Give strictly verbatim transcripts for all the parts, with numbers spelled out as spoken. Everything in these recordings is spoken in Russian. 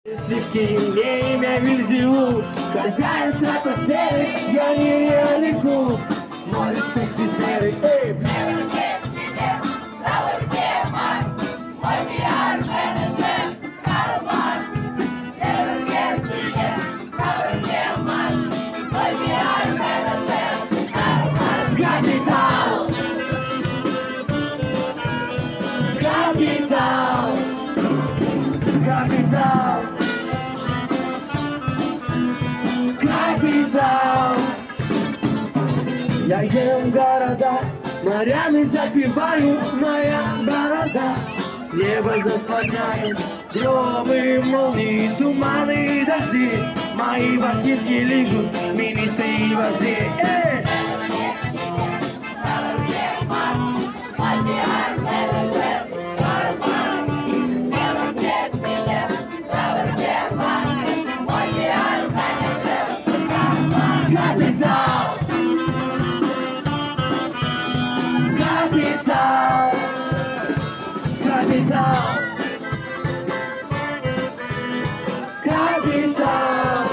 Сливки не имя Вильзевул, хозяин стратосферы, я не реалику. Мой респект без меры, эй, бля. Мой пиар-менеджер Карл Маркс. Мой пиар-менеджер Карл Маркс. Капитал. Капитал. Капитал. Капитал. Я ем города, морями запиваю, моя борода. Небо заслоняет громы, молнии, туманы и дожди. Мои ботинки лижут министры и вожди. Эй! Капитал! Капитал! Капитал! Капитал!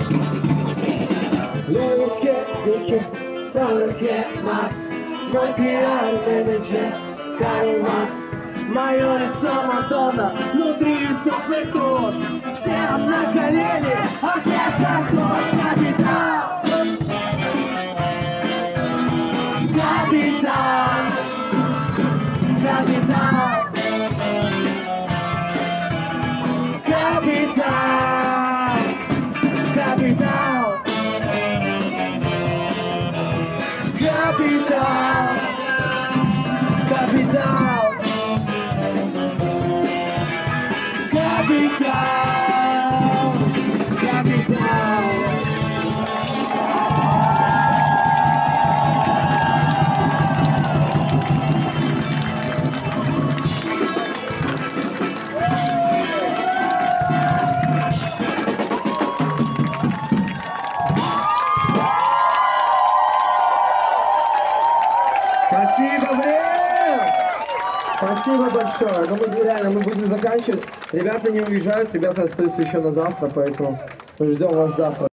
В руке сникерс, в руке Макс. Мой пиар-менеджер Карл Маркс. Мое лицо Мадонна, внутри истопный дрожь. Всем на колени, оркестр дрожь. Капитал! Капитал! Капитал! Капитал! Капитал! Капитал! Капитал! Капитал! Капитал! Спасибо, блин! Спасибо большое. Ну, мы реально, мы будем заканчивать. Ребята не уезжают, ребята остаются еще на завтра, поэтому мы ждем вас завтра.